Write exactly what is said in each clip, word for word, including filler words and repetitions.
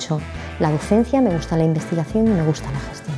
mucho la docencia, me gusta la investigación y me gusta la gestión.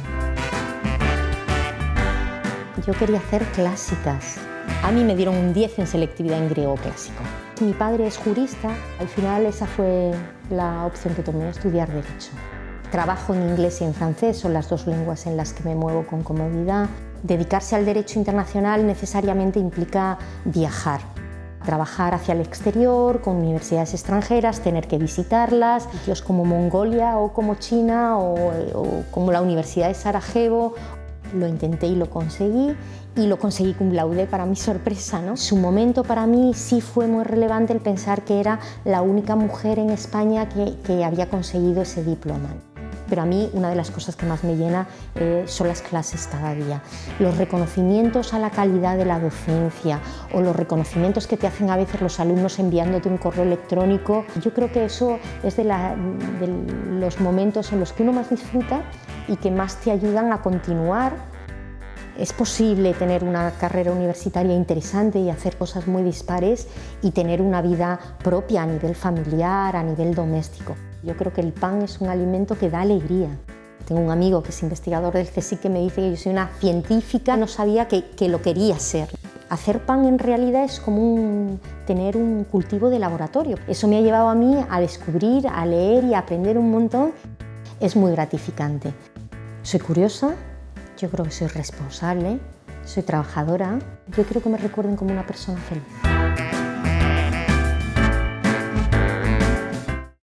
Yo quería hacer clásicas. A mí me dieron un diez en selectividad en griego clásico. Mi padre es jurista, al final esa fue la opción que tomé, estudiar Derecho. Trabajo en inglés y en francés, son las dos lenguas en las que me muevo con comodidad. Dedicarse al derecho internacional necesariamente implica viajar. Trabajar hacia el exterior, con universidades extranjeras, tener que visitarlas, sitios como Mongolia o como China o, o como la Universidad de Sarajevo. Lo intenté y lo conseguí, y lo conseguí cum laude para mi sorpresa, ¿no? Su momento para mí sí fue muy relevante el pensar que era la única mujer en España que, que había conseguido ese diploma. Pero a mí una de las cosas que más me llena eh, son las clases cada día. Los reconocimientos a la calidad de la docencia o los reconocimientos que te hacen a veces los alumnos enviándote un correo electrónico. Yo creo que eso es de, la, de los momentos en los que uno más disfruta y que más te ayudan a continuar. Es posible tener una carrera universitaria interesante y hacer cosas muy dispares y tener una vida propia a nivel familiar, a nivel doméstico. Yo creo que el pan es un alimento que da alegría. Tengo un amigo que es investigador del CSIC que me dice que yo soy una científica, no sabía que, que lo quería ser. Hacer pan en realidad es como un, tener un cultivo de laboratorio. Eso me ha llevado a mí a descubrir, a leer y a aprender un montón. Es muy gratificante. Soy curiosa, yo creo que soy responsable, soy trabajadora. Yo quiero que me recuerden como una persona feliz.